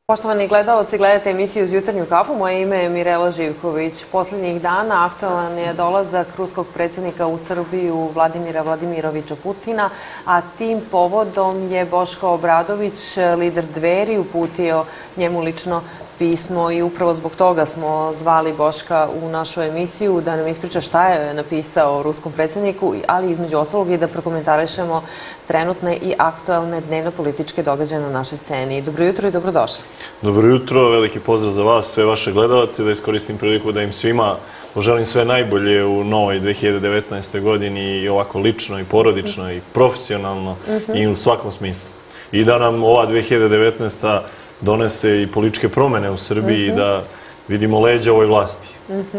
Poštovani gledalci, gledate emisiju uz jutarnju kafu. Moje ime je Mirela Živković. Poslednjih dana aktualan je dolazak ruskog predsjednika u Srbiju Vladimira Vladimiroviča Putina, a tim povodom je Boško Obradović, lider Dveri, uputio njemu lično pismo i upravo zbog toga smo zvali Boška u našu emisiju da nam ispriča šta je napisao ruskom predsjedniku, ali između ostalog i da prokomentarišemo trenutne i aktualne dnevno-političke događaje na našoj sceni. Dobro jutro i dobrodošli. Dobro jutro, veliki pozdrav za vas, sve vaše gledalce, da iskoristim priliku da im svima poželim sve najbolje u novoj 2019. godini i ovako lično i porodično i profesionalno i u svakom smislu. I da nam ova 2019. donese i političke promene u Srbiji i da vidimo leđa ovoj vlasti.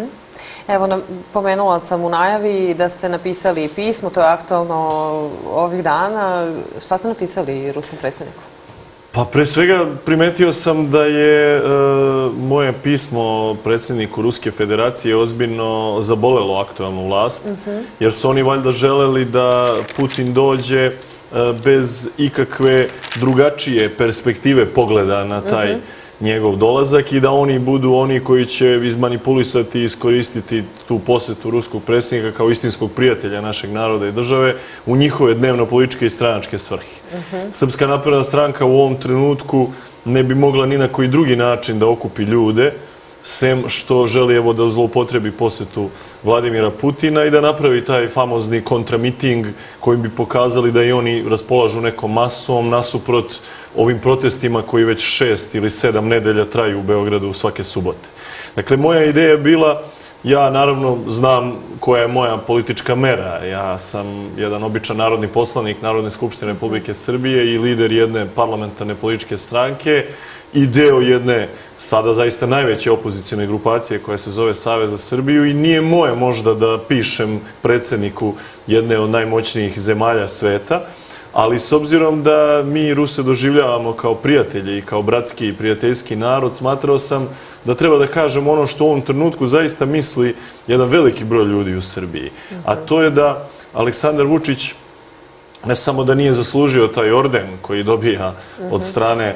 Evo, pomenula sam u najavi da ste napisali pismo, to je aktualno ovih dana. Šta ste napisali ruskom predsjedniku? Pa pre svega primetio sam da je moje pismo predsjedniku Ruske federacije ozbiljno zabolelo aktualnu vlast, jer su oni valjda želeli da Putin dođe bez ikakve drugačije perspektive pogleda na taj njegov dolazak i da oni budu oni koji će izmanipulisati i iskoristiti tu posetu ruskog predsjednika kao istinskog prijatelja našeg naroda i države u njihove dnevno-političke i stranačke svrhe. Srpska napredna stranka u ovom trenutku ne bi mogla ni na koji drugi način da okupi ljude, sem što želi evo da zloupotrebi posetu Vladimira Putina i da napravi taj famozni kontramiting kojim bi pokazali da i oni raspolažu nekom masom nasuprot ovim protestima koji već 6 ili 7 nedelja traju u Beogradu svake subote. Dakle, moja ideja je bila, ja naravno znam koja je moja politička mera. Ja sam jedan običan narodni poslanik Narodne skupštine Republike Srbije i lider jedne parlamentarne političke stranke i deo jedne sada zaista najveće opozicijne grupacije koja se zove Savez za Srbiju i nije moje možda da pišem predsjedniku jedne od najmoćnijih zemalja sveta, ali s obzirom da mi Ruse doživljavamo kao prijatelji i kao bratski i prijateljski narod, smatrao sam da treba da kažem ono što u ovom trenutku zaista misli jedan veliki broj ljudi u Srbiji. A to je da Aleksandar Vučić ne samo da nije zaslužio taj orden koji dobija od strane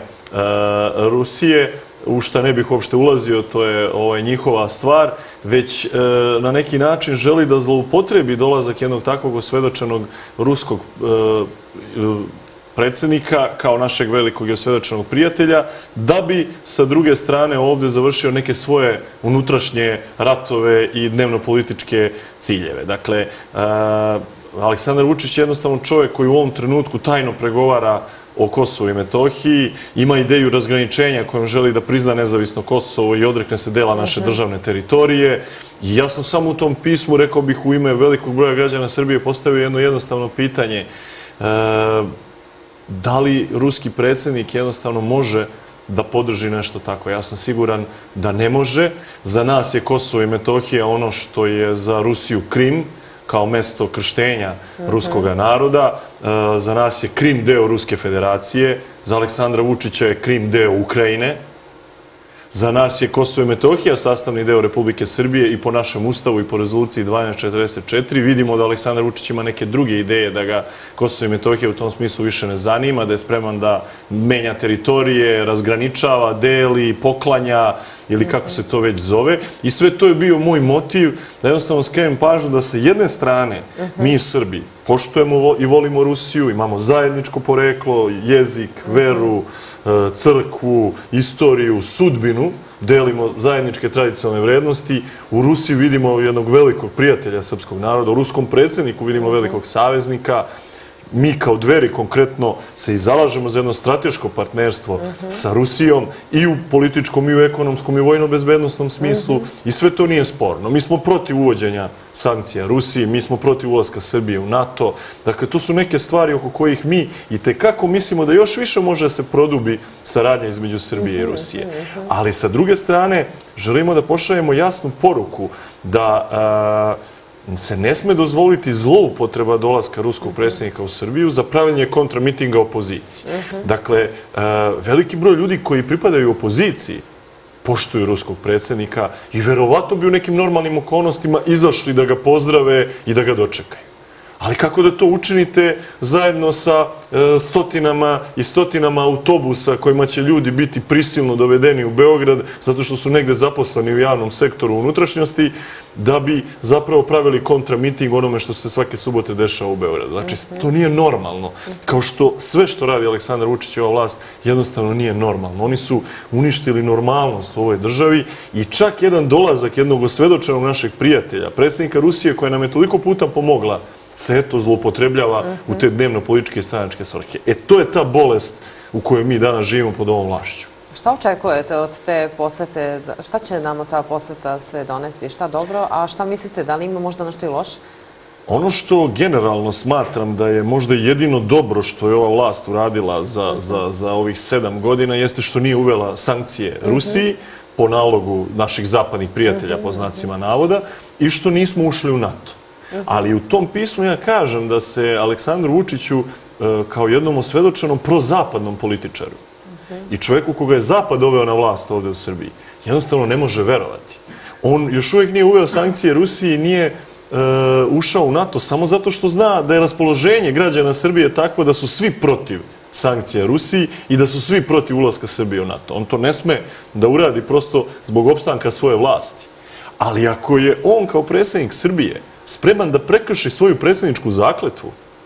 Rusije, u šta ne bih uopšte ulazio, to je njihova stvar, već na neki način želi da zloupotrebi dolazak jednog takvog osvedočenog ruskog predsjednika kao našeg velikog i osvedočenog prijatelja, da bi sa druge strane ovdje završio neke svoje unutrašnje ratove i dnevno-političke ciljeve. Dakle, Aleksandar Vučić je jednostavno čovjek koji u ovom trenutku tajno pregovara o Kosovu i Metohiji, ima ideju razgraničenja kojom želi da prizna nezavisno Kosovo i odrekne se dela naše državne teritorije. I ja sam samo u tom pismu, rekao bih u ime velikog broja građana Srbije, postavio jedno jednostavno pitanje. Da li ruski predsjednik jednostavno može da podrži nešto tako? Ja sam siguran da ne može. Za nas je Kosovo i Metohija ono što je za Rusiju Krim, kao mesto krštenja ruskog naroda. Za nas je Krim deo Ruske federacije, za Aleksandra Vučića je Krim deo Ukrajine, za nas je Kosovo i Metohija sastavni deo Republike Srbije i po našem ustavu i po rezoluciji 1244. Vidimo da Aleksandar Vučić ima neke druge ideje, da ga Kosovo i Metohija u tom smislu više ne zanima, da je spreman da menja teritorije, razgraničava, deli, poklanja ili kako se to već zove. I sve to je bio moj motiv da jednostavno skrenem pažnju da sa jedne strane mi Srbi poštujemo i volimo Rusiju, imamo zajedničko poreklo, jezik, veru, crkvu, istoriju, sudbinu, delimo zajedničke tradicionalne vrednosti. U Rusiji vidimo jednog velikog prijatelja srpskog naroda, u ruskom predsjedniku vidimo velikog saveznika. Mi kao Dveri konkretno se i zalažemo za jedno strateško partnerstvo sa Rusijom i u političkom, i u ekonomskom, i u vojno-bezbednostnom smislu i sve to nije sporno. Mi smo protiv uvođenja sankcija Rusiji, mi smo protiv ulaska Srbije u NATO. Dakle, to su neke stvari oko kojih mi i tekako mislimo da još više može da se produbi saradnja između Srbije i Rusije. Ali sa druge strane, želimo da pošaljemo jasnu poruku da se ne sme dozvoliti zloupotreba dolaska ruskog predsjednika u Srbiju za pravljanje kontramitinga opoziciji. Dakle, veliki broj ljudi koji pripadaju opoziciji poštuju ruskog predsjednika i verovatno bi u nekim normalnim okolnostima izašli da ga pozdrave i da ga dočekaju. Ali kako da to učinite zajedno sa stotinama i stotinama autobusa kojima će ljudi biti prisilno dovedeni u Beograd zato što su negde zaposleni u javnom sektoru unutrašnjosti, da bi zapravo pravili kontramiting onome što se svake subote dešava u Beogradu. Znači, to nije normalno. Kao što sve što radi Aleksandar Vučić i ova vlast jednostavno nije normalno. Oni su uništili normalnost u ovoj državi i čak jedan dolazak jednog osvedočenog našeg prijatelja, predsjednika Rusije, koja nam je toliko puta pomogla, se eto zloupotrebljava u te dnevno-političke i stranačke svrhe. To je ta bolest u kojoj mi danas živimo pod ovom vlašću. Šta očekujete od te posete? Šta će nam ta poseta sve doneti? Šta dobro, a šta mislite, da li ima možda nešto i loše? Ono što generalno smatram da je možda jedino dobro što je ova vlast uradila za ovih 7 godina jeste što nije uvela sankcije Rusiji po nalogu naših zapadnih prijatelja, po znacima navoda, i što nismo ušli u NATO. Ali u tom pismu ja kažem da se Aleksandru Vučiću kao jednom osvedočenom prozapadnom političaru i čovjeku koga je Zapad doveo na vlast ovde u Srbiji, jednostavno ne može verovati. On još uvijek nije uveo sankcije Rusiji, nije ušao u NATO samo zato što zna da je raspoloženje građana Srbije takvo da su svi protiv sankcija Rusiji i da su svi protiv ulaska Srbije u NATO. On to ne sme da uradi prosto zbog opstanka svoje vlasti. Ali ako je on kao predsjednik Srbije spreman da prekrši svoju predsjedničku zakletvu,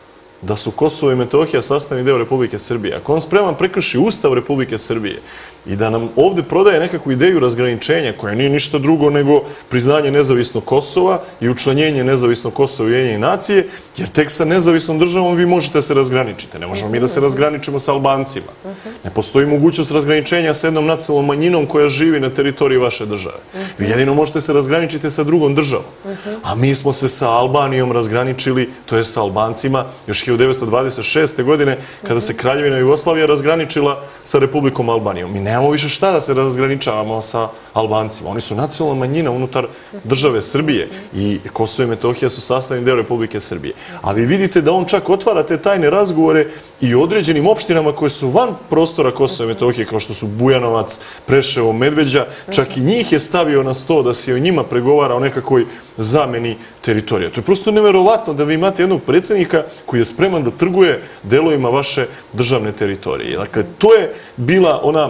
da su Kosovo i Metohija sastavni deo Republike Srbije, ako on spreman prekrši Ustav Republike Srbije i da nam ovde prodaje nekakvu ideju razgraničenja koja nije ništa drugo nego priznanje nezavisnog Kosova i učlanjenje nezavisnog Kosova i Ujedinjene nacije, jer tek sa nezavisnom državom vi možete se razgraničiti. Ne možemo mi da se razgraničimo sa Albancima. Ne postoji mogućnost razgraničenja sa jednom nacionalnom manjinom koja živi na teritoriji vaše države. Vi jedino možete se razgraničiti sa drugom državom. A mi smo se sa Albanijom razgraničili, to je sa Albancima, još 1926. godine, kada se Kraljevina Jugoslavija razgraničila sa Republikom Albanijom. Mi nemamo više šta da se razgraničavamo sa Albancima. Oni su nacionalna manjina unutar države Srbije i Kosovo i Metohija su sastavni deo Republike Srbije. A vi vidite da on čak otvara te tajne razgovore i u određenim opštinama koje su van prostora Kosova i Metohije, kao što su Bujanovac, Preševo, Medveđa, čak i njih je stavio na sto da se o njima pregovara o nekakvoj zameni teritorija. To je prosto neverovatno da vi imate jednog predsjednika koji je spreman da trguje delovima vaše državne teritorije. Dakle, to je bila ona,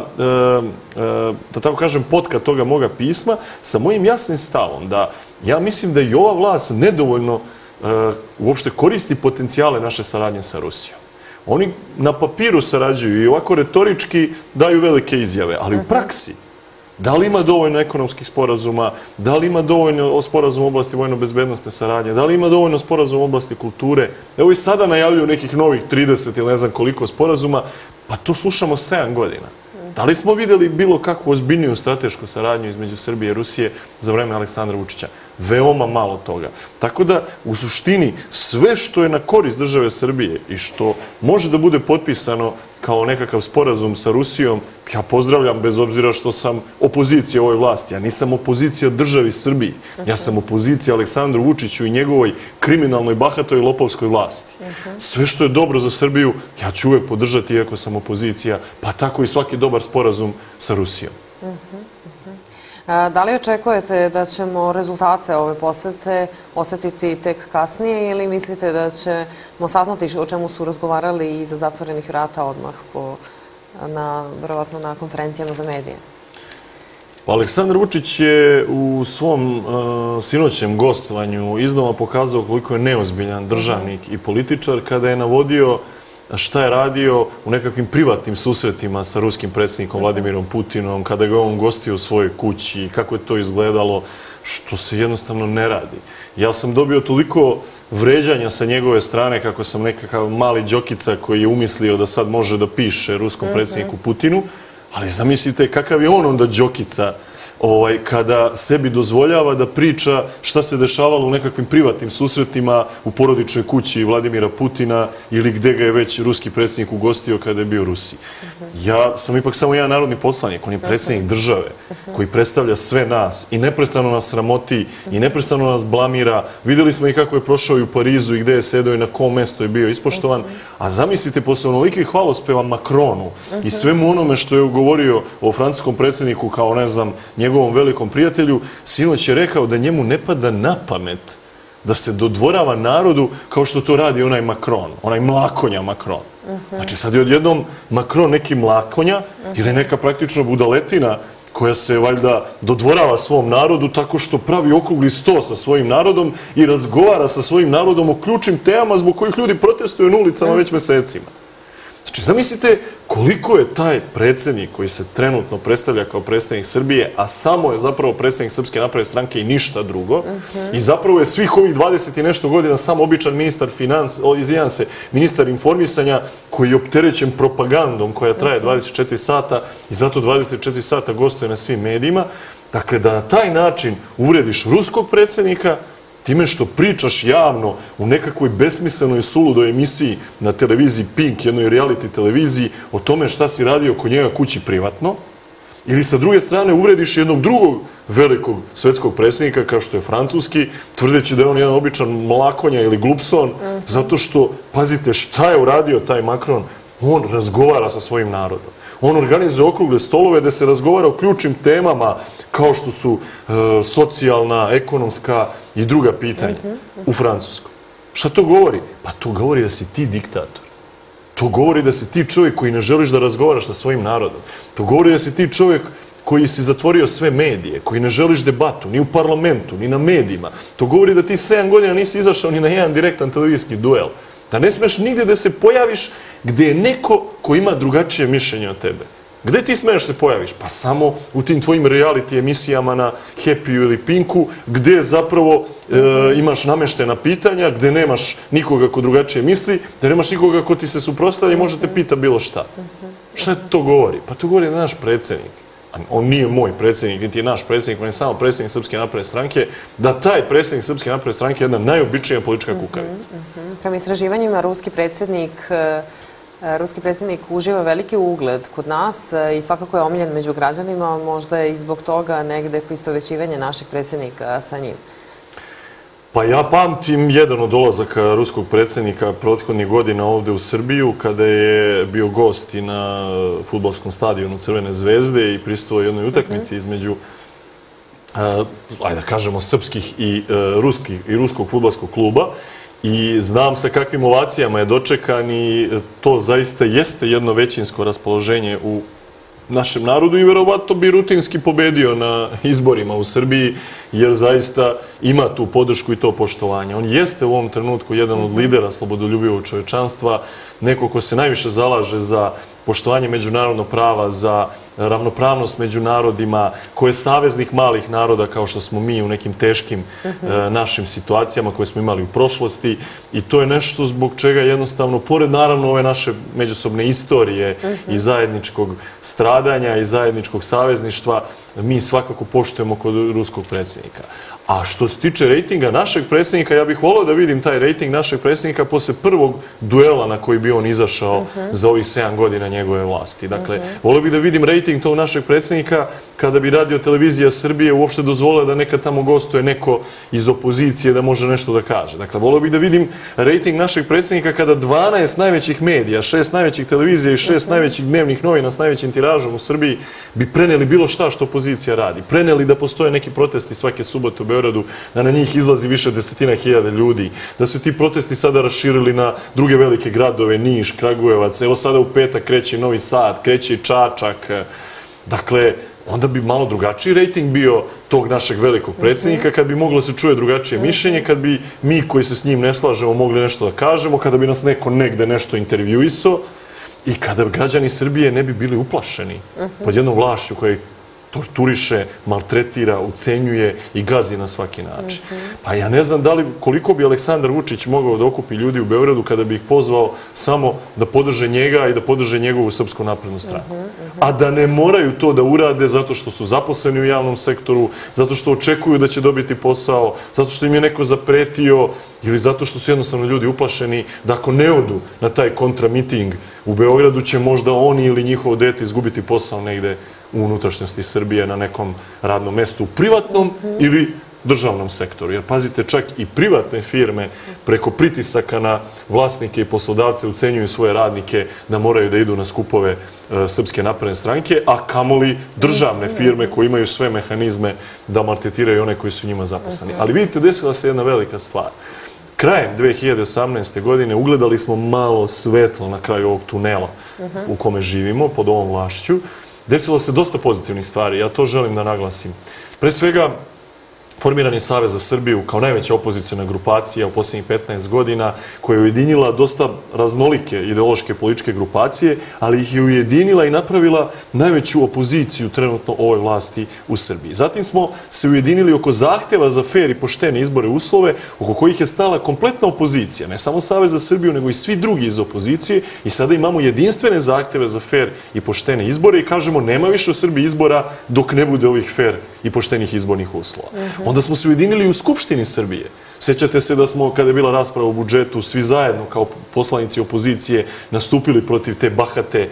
da tako kažem, potka toga moga pisma sa mojim jasnim stavom da ja mislim da i ova vlast nedovoljno uopšte koristi potencijale naše saradnje sa Rusijom. Oni na papiru sarađuju i ovako retorički daju velike izjave, ali u praksi da li ima dovoljno ekonomskih sporazuma, da li ima dovoljno sporazuma u oblasti vojno-bezbednostne saradnje, da li ima dovoljno sporazuma u oblasti kulture. Evo i sada najavljuju nekih novih 30 ili ne znam koliko sporazuma, pa to slušamo 7 godina. Da li smo videli bilo kakvu ozbiljniju stratešku saradnju između Srbije i Rusije za vreme Aleksandra Vučića? Veoma malo toga. Tako da, u suštini, sve što je na korist države Srbije i što može da bude potpisano kao nekakav sporazum sa Rusijom, ja pozdravljam bez obzira što sam opozicija ovoj vlasti. Ja nisam opozicija državi Srbiji. Ja sam opozicija Aleksandru Vučiću i njegovoj kriminalnoj, bahatoj i lopovskoj vlasti. Sve što je dobro za Srbiju, ja ću uvek podržati iako sam opozicija, pa tako i svaki dobar sporazum sa Rusijom. Da li očekujete da ćemo rezultate ove posete osetiti tek kasnije ili mislite da ćemo saznati o čemu su razgovarali iza zatvorenih vrata odmah, verovatno na konferencijama za medije? Aleksandar Vučić je u svom sinoćem gostovanju iznova pokazao koliko je neozbiljan državnik i političar kada je navodio šta je radio u nekakvim privatnim susretima sa ruskim predsjednikom Vladimirom Putinom, kada ga on gostio u svojoj kući, kako je to izgledalo, što se jednostavno ne radi. Ja sam dobio toliko vređanja sa njegove strane kako sam nekakav mali đokica koji je umislio da sad može da piše ruskom predsjedniku Putinu, ali zamislite kakav je on onda đokica kada sebi dozvoljava da priča šta se dešavalo u nekakvim privatnim susretima u porodičnoj kući Vladimira Putina ili gde ga je već ruski predsjednik ugostio kada je bio u Rusiji. Ja sam ipak samo jedan narodni poslanik, on je predsjednik države koji predstavlja sve nas i neprestano nas sramoti i neprestano nas blamira. Videli smo i kako je prošao i u Parizu i gde je sedeo i na kom mesto je bio ispoštovan. A zamislite, posle onolikih hvalospeva Makronu i svemu onome što je govorio o francuskom predsjedniku kao, ne znam, njegovom velikom prijatelju, sinoć je rekao da njemu ne pada na pamet da se dodvorava narodu kao što to radi onaj Macron, onaj mlakonja Macron. Znači sad je odjednom Macron neki mlakonja ili neka praktično budaletina koja se valjda dodvorava svom narodu tako što pravi okrugli sto sa svojim narodom i razgovara sa svojim narodom o ključnim temama zbog kojih ljudi protestuju na ulicama već mesecima. Znači, zamislite koliko je taj predsjednik koji se trenutno predstavlja kao predsjednik Srbije, a samo je zapravo predsjednik Srpske napredne stranke i ništa drugo, i zapravo je svih ovih 20 i nešto godina samo običan ministar informisanja koji je opterećen propagandom koja traje 24 sata i zato 24 sata gostuje na svim medijima. Dakle, da na taj način uvrediš ruskog predsjednika time što pričaš javno u nekakvoj besmislenoj suludoj emisiji na televiziji Pink, jednoj reality televiziji, o tome šta si radio kod njega kući privatno, ili sa druge strane uvrediš jednog drugog velikog svetskog predsjednika kao što je francuski, tvrdeći da je on jedan običan mlakonja ili glupson, zato što, pazite, šta je uradio taj Macron? On razgovara sa svojim narodom. On organizuje okrugle stolove da se razgovara o ključnim temama kao što su socijalna, ekonomska i druga pitanja u Francuskoj. Šta to govori? Pa to govori da si ti diktator. To govori da si ti čovjek koji ne želiš da razgovaraš sa svojim narodom. To govori da si ti čovjek koji si zatvorio sve medije, koji ne želiš debatu, ni u parlamentu, ni na medijima. To govori da ti 7 godina nisi izašao ni na jedan direktan televizijski duel. Da ne smeš nigde da se pojaviš gde je neko ko ima drugačije mišljenje od tebe. Gde ti smeš se pojaviš? Pa samo u tim tvojim reality emisijama na Happy-u ili Pinku, gde zapravo imaš nameštena pitanja, gde nemaš nikoga ko drugačije misli, gde nemaš nikoga ko ti se suprotstavlja i može te pita bilo šta. Šta to govori? Pa to govori da naš predsjednik, on nije moj predsjednik, niti je naš predsjednik, on je samo predsjednik Srpske napredne stranke, da taj predsjednik Srpske napredne stranke je jedna najobičnija politička kukavica. Prema istraživanjima, ruski predsjednik uživa veliki ugled kod nas i svakako je omiljen među građanima, možda je i zbog toga negde poistovećivanje našeg predsjednika sa njim. Pa ja pamtim jedan od dolazaka ruskog predsjednika prethodnih godina ovde u Srbiju, kada je bio gost i na fudbalskom stadionu Crvene zvezde i prisustvovao jednoj utakmici između, ajde da kažemo, srpskih i ruskog fudbalskog kluba. I znam sa kakvim ovacijama je dočekan i to zaista jeste jedno većinsko raspoloženje u našem narodu i verovatno bi rutinski pobedio na izborima u Srbiji, jer zaista ima tu podršku i to poštovanje. On jeste u ovom trenutku jedan od lidera slobodoljubivog čovečanstva, neko ko se najviše zalaže za poštovanje međunarodnog prava, za ravnopravnost među narodima, ko je saveznik malih naroda kao što smo mi u nekim teškim našim situacijama koje smo imali u prošlosti, i to je nešto zbog čega jednostavno, pored naravno ove naše međusobne istorije i zajedničkog stradanja i zajedničkog savezništva, mi svakako poštujemo kod ruskog predsjednika. A što se tiče rejtinga našeg predsjednika, ja bih volio da vidim taj rejting našeg predsjednika posle prvog duela na koji bi on izašao za ovih 7 godina njegove vlasti. Dakle, volio bih da vidim rejting tog našeg predsjednika kada bi Radio Televizija Srbije uopšte dozvolila da nekad tamo gostuje neko iz opozicije da može nešto da kaže. Dakle, volio bih da vidim rejting našeg predsjednika kada 12 najvećih medija, 6 najvećih televizija i 6 najvećih dnevnih novina s najvećim tiražom u Srbiji bi preneli bilo šta što opozicija radi. Preneli da postoje neki protesti svake subote u Beogradu, da na njih izlazi više desetina hiljada ljudi, da su ti protesti sada raširili na druge velike gradove, Niš, Kragujevac, evo sada u petak kreće Novi Sad, kreće i Čačak. Dakle, onda bi malo drugačiji rejting bio tog našeg velikog predsjednika, kad bi moglo se čuje drugačije mišljenje, kad bi mi koji se s njim ne slažemo mogli nešto da kažemo, kada bi nas neko negde nešto intervjuisao i kada građani Srbije ne bi bili uplašeni pod jednom vlašću koja torturiše, maltretira, ucenjuje i gazi na svaki način. Pa ja ne znam koliko bi Aleksandar Vučić mogao da okupi ljudi u Beogradu kada bi ih pozvao samo da podrže njega i da podrže njegovu Srpsku naprednu stranku. A da ne moraju to da urade zato što su zaposleni u javnom sektoru, zato što očekuju da će dobiti posao, zato što im je neko zapretio ili zato što su jednostavno ljudi uplašeni da ako ne odu na taj kontramiting u Beogradu će možda oni ili njihovo dete izgubiti posao negde u unutrašnjosti Srbije na nekom radnom mestu, privatnom ili državnom sektoru. Jer pazite, čak i privatne firme preko pritisaka na vlasnike i poslodavce ucenjuju svoje radnike da moraju da idu na skupove Srpske napredne stranke, a kamoli državne firme koje imaju sve mehanizme da maltretiraju one koji su njima zaposleni. Ali vidite, desila se jedna velika stvar. Krajem 2018. godine ugledali smo malo svetlo na kraju ovog tunela u kome živimo, pod ovom vlašću. Desilo se dosta pozitivnih stvari, ja to želim da naglasim. Pre svega, formiran je Savez za Srbiju kao najveća opozicijona grupacija u posljednjih 15 godina koja je ujedinila dosta raznolike ideološke političke grupacije, ali ih je ujedinila i napravila najveću opoziciju trenutno ovoj vlasti u Srbiji. Zatim smo se ujedinili oko zahtjeva za fer i poštene izbore uslove oko kojih je stala kompletna opozicija, ne samo Savez za Srbiju, nego i svi drugi iz opozicije i sada imamo jedinstvene zahtjeve za fer i poštene izbore i kažemo nema više u Srbiji izbora dok ne bude ovih fer i poštenih izbornih uslova. Onda smo se ujedinili u Skupštini Srbije. Sjećate se da smo, kada je bila rasprava o budžetu, svi zajedno kao poslanici opozicije nastupili protiv te bahate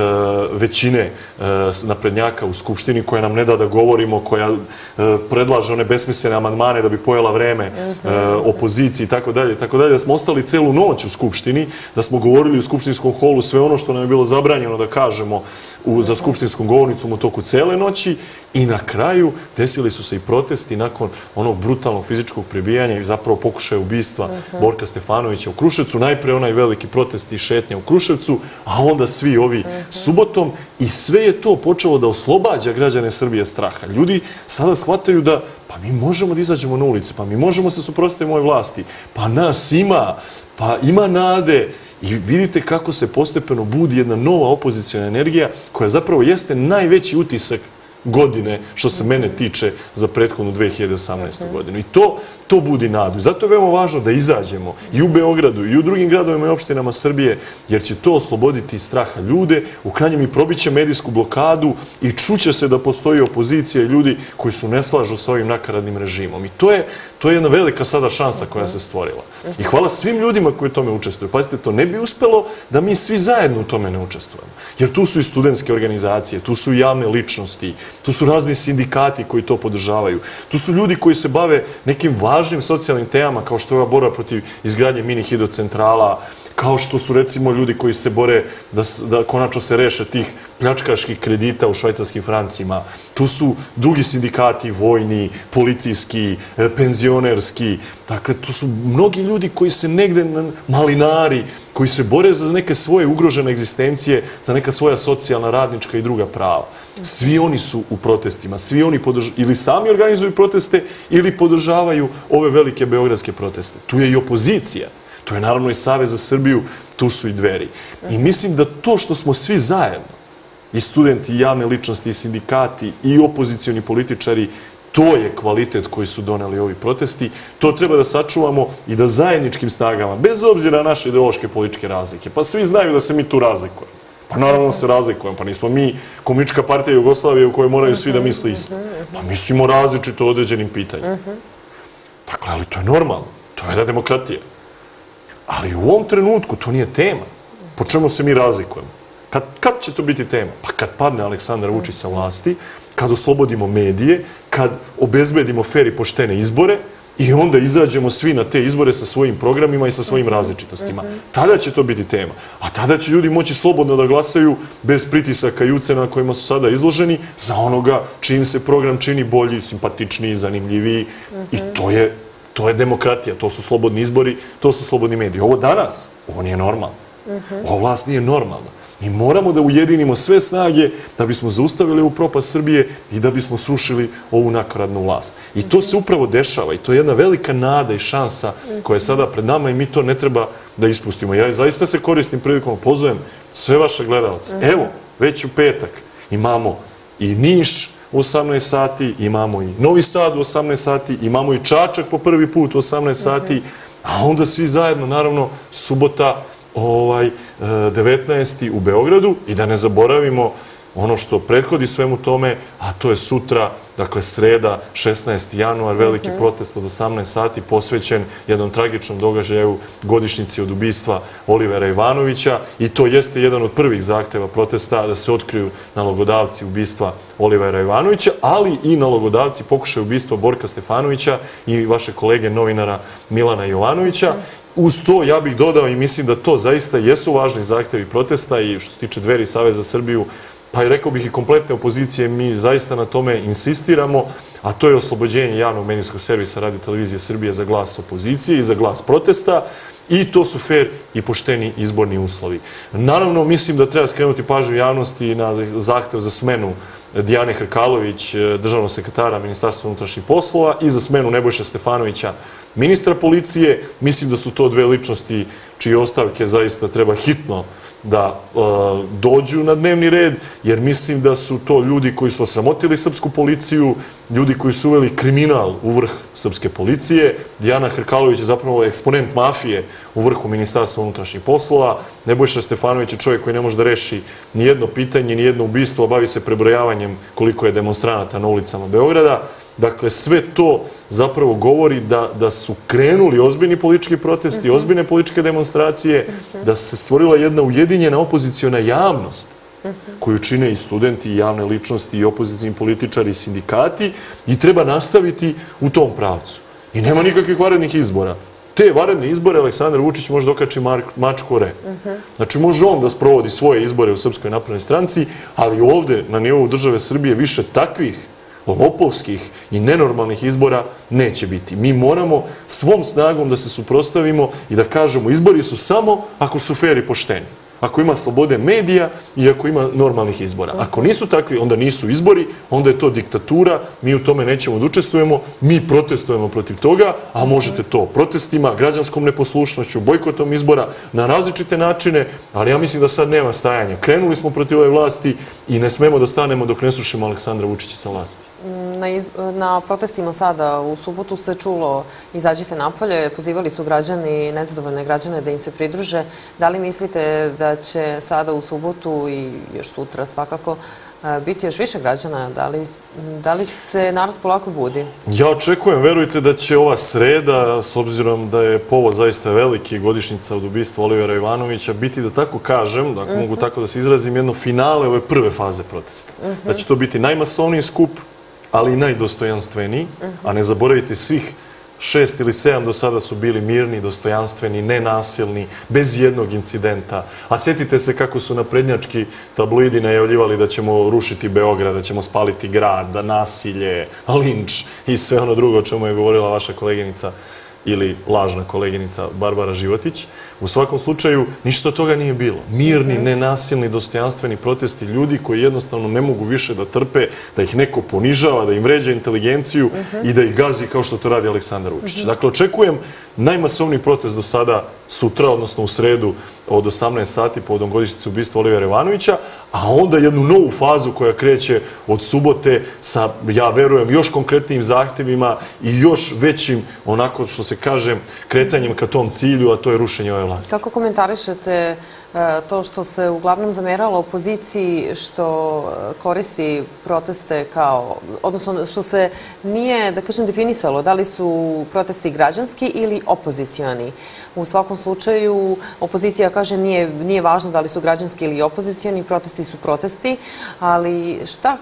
većine naprednjaka u Skupštini koja nam ne da da govorimo, koja predlaže one besmislene amandmane da bi pojela vreme opoziciji i tako dalje, da smo ostali celu noć u Skupštini, da smo govorili u skupštinskom holu sve ono što nam je bilo zabranjeno da kažemo za skupštinskom govornicom u toku cele noći i na kraju desili su se i protesti nakon onog brutalnog fizičkog prebijanja i zapravo pokušaja ubistva Borka Stefanovića u Kruševcu. Najpre onaj veliki protest i šetnja u Kruševcu, a onda svi ovi subotom i sve je to počelo da oslobađa građane Srbije straha. Ljudi sada shvataju da pa mi možemo da izađemo na ulice, pa mi možemo se suprotstaviti ovoj vlasti, pa nas ima, pa ima nade. I vidite kako se postepeno budi jedna nova opozicijona energija koja zapravo jeste najveći utisak godine, što se mene tiče, za prethodnu 2018. godinu. I to budi nadu. Zato je veoma važno da izađemo i u Beogradu i u drugim gradovima i opštinama Srbije, jer će to osloboditi straha ljude, u krajnjem i probiće medijsku blokadu i čuće se da postoji opozicija i ljudi koji su ne slažu sa ovim nakaradnim režimom. I to je jedna velika sada šansa koja se stvorila. I hvala svim ljudima koji u tome učestvuju. Pazite, to ne bi uspelo da mi svi zajedno u tome ne učestvujemo. Jer tu su i studentske organizacije, tu su i javne ličnosti, tu su razni sindikati koji to podržavaju. Tu su ljudi koji se bave nekim važnim socijalnim temama, kao što je ova borba protiv izgradnje mini hidrocentrala, kao što su recimo ljudi koji se bore da konačno se reše tih pljačkaških kredita u švajcarskim francima. Tu su drugi sindikati, vojni, policijski, penzionerski. Dakle, tu su mnogi ljudi koji se negde, malinari, koji se bore za neke svoje ugrožene egzistencije, za neka svoja socijalna, radnička i druga prava. Svi oni su u protestima, svi oni ili sami organizuju proteste ili podržavaju ove velike beogradske proteste. Tu je i opozicija. To je naravno i Savez za Srbiju, tu su i Dveri. I mislim da to što smo svi zajedno, i studenti, i javne ličnosti, i sindikati, i opozicioni političari, to je kvalitet koji su doneli ovi protesti. To treba da sačuvamo i da zajedničkim snagama, bez obzira na naše ideološke političke razlike, pa svi znaju da se mi tu razlikujemo. Pa naravno se razlikujemo, pa nismo mi Komunistička partija Jugoslavije u kojoj moraju svi da misle isto. Pa mislimo različito o određenim pitanjima. Dakle, ali to je normalno, to je jedna demokratija. Ali u ovom trenutku to nije tema. Po čemu se mi razlikujemo? Kad će to biti tema? Pa kad padne Aleksandar Vučić sa vlasti, kad oslobodimo medije, kad obezbedimo fer i poštene izbore i onda izađemo svi na te izbore sa svojim programima i sa svojim različitostima. Tada će to biti tema. A tada će ljudi moći slobodno da glasaju bez pritisaka i ucena kojima su sada izloženi za onoga čim se program čini bolji, simpatičniji, zanimljiviji. I to je demokratija, to su slobodni izbori, to su slobodni mediji. Ovo danas, ovo nije normalno. Ova vlast nije normalna. Mi moramo da ujedinimo sve snage da bismo zaustavili ovu propast Srbije i da bismo srušili ovu nakaradnu vlast. I to se upravo dešava i to je jedna velika nada i šansa koja je sada pred nama i mi to ne treba da ispustimo. Ja zaista se koristim prilikom, pozovem sve vaše gledalce. Evo, već u petak imamo i Niš u 18 sati, imamo i Novi Sad u 18 sati, imamo i Čačak po prvi put u 18 sati, a onda svi zajedno, naravno, subota 19. u Beogradu i da ne zaboravimo ono što prethodi svemu tome, a to je sutra, dakle sreda, 16. januar, veliki protest od 18 sati posvećen jednom tragičnom događaju, godišnjici od ubistva Olivera Ivanovića, i to jeste jedan od prvih zahteva protesta da se otkriju nalogodavci ubistva Olivera Ivanovića, ali i nalogodavci pokušaja ubistva Borka Stefanovića i vaše kolege novinara Milana Jovanovića. Uz to ja bih dodao i mislim da to zaista jesu važni zahtevi protesta i što se tiče Dveri i Savez za Srbiju, pa i rekao bih i kompletne opozicije, mi zaista na tome insistiramo, a to je oslobođenje javnog medijskog servisa Radio Televizije Srbije za glas opozicije i za glas protesta, i to su fer i pošteni izborni uslovi. Naravno, mislim da treba skrenuti pažnju javnosti na zahtev za smenu Dijane Hrkalović, državnog sekretara Ministarstva unutrašnjih poslova, i za smenu Nebojše Stefanovića, ministra policije. Mislim da su to dve ličnosti čije ostavke zaista treba hitno da dođu na dnevni red, jer mislim da su to ljudi koji su osramotili srpsku policiju, ljudi koji su uveli kriminal u vrh srpske policije. Dijana Hrkalović je zapravo eksponent mafije u vrhu Ministarstva unutrašnjih poslova. Nebojša Stefanović je čovjek koji ne može da reši ni jedno pitanje, ni jedno ubistvo, a bavi se prebrojavanjem koliko je demonstranata na ulicama Beograda. Dakle, sve to zapravo govori da su krenuli ozbiljni politički protesti, ozbiljne političke demonstracije, da se stvorila jedna ujedinjena opoziciona javnost koju čine i studenti, i javne ličnosti, i opozicioni političari, i sindikati, i treba nastaviti u tom pravcu. I nema nikakvih vanrednih izbora. Te vanredne izbore Aleksandar Vučić može dokači mačku o rep. Znači, može on da sprovodi svoje izbore u Srpskoj naprednoj stranci, ali ovde, na nivou države Srbije, više takvih lopovskih i nenormalnih izbora neće biti. Mi moramo svom snagom da se suprotstavimo i da kažemo izbori su samo ako su fer i pošteni. Ako ima slobode medija i ako ima normalnih izbora. Ako nisu takvi, onda nisu izbori, onda je to diktatura, mi u tome nećemo da učestvujemo, mi protestujemo protiv toga, a možete to protestima, građanskom neposlušnošću, bojkotom izbora, na različite načine, ali ja mislim da sad nema stajanja. Krenuli smo protiv ove vlasti i ne smemo da stanemo dok ne srušimo Aleksandra Vučića sa vlasti. Na protestima sada u subotu se čulo izađite napolje, pozivali su građani, nezadovoljne građane da im se pridruže. Da li mislite da će sada u subotu i još sutra svakako biti još više građana? Da li se narod polako budi? Ja očekujem, verujte, da će ova sreda, s obzirom da je povod zaista veliki, godišnjica od ubistva Olivera Ivanovića, biti, da tako kažem, da mogu tako da se izrazim, jedno finale ove prve faze protesta. Da će to biti najmasovniji skup, ali i najdostojanstveniji, a ne zaboravite, svih 6 ili 7 do sada su bili mirni, dostojanstveni, nenasilni, bez jednog incidenta. A sjetite se kako su naprednjački tabloidi najavljivali da ćemo rušiti Beograd, da ćemo spaliti grad, da nasilje, linč i sve ono drugo o čemu je govorila vaša koleginica ili lažna koleginica Barbara Životić. U svakom slučaju, ništa od toga nije bilo. Mirni, nenasilni, dostojanstveni protesti ljudi koji jednostavno ne mogu više da trpe, da ih neko ponižava, da im vređa inteligenciju i da ih gazi kao što to radi Aleksandar Vučić. Dakle, očekujem najmasovniji protest do sada sutra, odnosno u sredu od 18 sati povodom godišnjice ubistva Olivera Ivanovića, a onda jednu novu fazu koja kreće od subote sa, ja verujem, još konkretnim zahtevima i još većim, onako što se kaže, kretanjem ka tom cilju, a to je rušenje ove vlasti. Kako komentarišete to što se uglavnom zameralo opoziciji što koristi proteste kao, odnosno što se nije, da kažem, definisalo da li su protesti građanski ili opozicioni? U svakom slučaju, opozicija kaže nije važno da li su građanski ili opozicioni, protesti su protesti, ali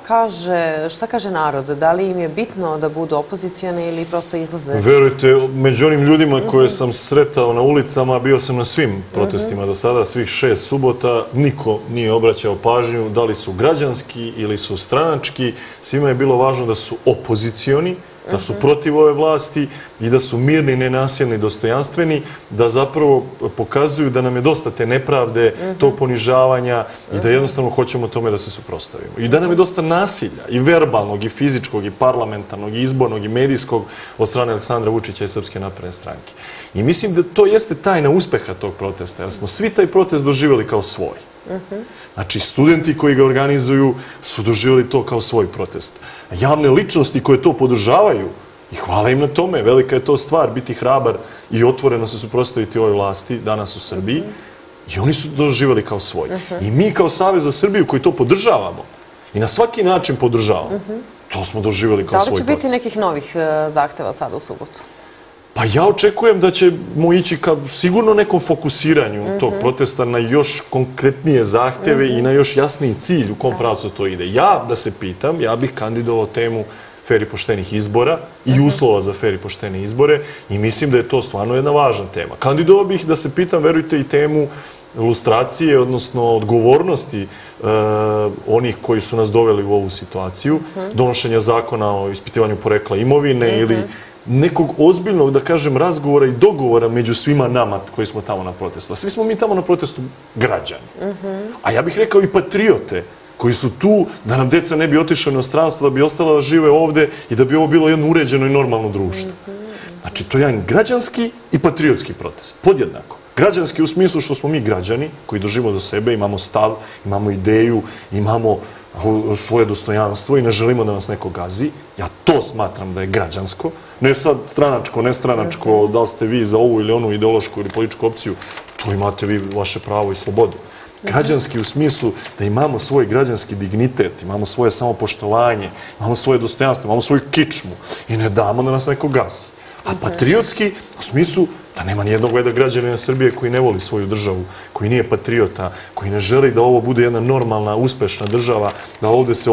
šta kaže narod? Da li im je bitno da budu opozicioni ili prosto izlaze? Verujte, među onim ljudima koje sam sretao na ulicama, bio sam na svim protestima do sada, svih 6 subota, niko nije obraćao pažnju da li su građanski ili su stranački. Svima je bilo važno da su opozicioni, da su protiv ove vlasti i da su mirni, nenasilni, dostojanstveni, da zapravo pokazuju da nam je dosta te nepravde, tog ponižavanja i da jednostavno hoćemo tome da se suprotstavimo. I da nam je dosta nasilja, i verbalnog, i fizičkog, i parlamentarnog, i izbornog, i medijskog od strane Aleksandra Vučića i Srpske napredne stranke. I mislim da to jeste tajna uspeha tog protesta, jer smo svi taj protest doživjeli kao svoj. Znači, studenti koji ga organizuju su doživjeli to kao svoj protest. Javne ličnosti koje to podržavaju, i hvala im na tome, velika je to stvar, biti hrabar i otvoreno se suprotstaviti ovoj vlasti danas u Srbiji, i oni su doživjeli kao svoj. I mi kao Savez za Srbiju koji to podržavamo, I na svaki način podržavam. To smo doživjeli kao svoj proces. Da li će biti nekih novih zahteva sada u subotu? Pa ja očekujem da ćemo ići ka sigurno nekom fokusiranju tog protesta na još konkretnije zahtjeve i na još jasniji cilj u kom pravcu to ide. Ja, da se pitam, ja bih kandidovao temu fer i poštenih izbora i uslova za fer i poštene izbore i mislim da je to stvarno jedna važna tema. Kandidovao bih, da se pitam, verujte, i temu ilustracije, odnosno odgovornosti onih koji su nas doveli u ovu situaciju, donošenja zakona o ispitivanju porekla imovine ili nekog ozbiljnog, da kažem, razgovora i dogovora među svima nama koji smo tamo na protestu. A svi smo mi tamo na protestu građani. A ja bih rekao i patriote koji su tu da nam deca ne bi otišla u inostranstvo, da bi ostala da žive ovde i da bi ovo bilo jedno uređeno i normalno društvo. Znači, to je jedan građanski i patriotski protest. Podjednako. Građanski u smislu što smo mi građani koji držimo do sebe, imamo stav, imamo ideju, imamo svoje dostojanstvo i ne želimo da nas neko gazi. Ja to smatram da je građansko. Ne sad stranačko, nestranačko, da li ste vi za ovu ili onu ideološku ili političku opciju, to imate vi vaše pravo i slobodu. Građanski u smislu da imamo svoj građanski dignitet, imamo svoje samopoštovanje, imamo svoje dostojanstvo, imamo svoju kičmu i ne damo da nas neko gazi. A patriotski u smislu da nema nijednog veda građanina Srbije koji ne voli svoju državu, koji nije patriota, koji ne želi da ovo bude jedna normalna, uspešna država, da ovde se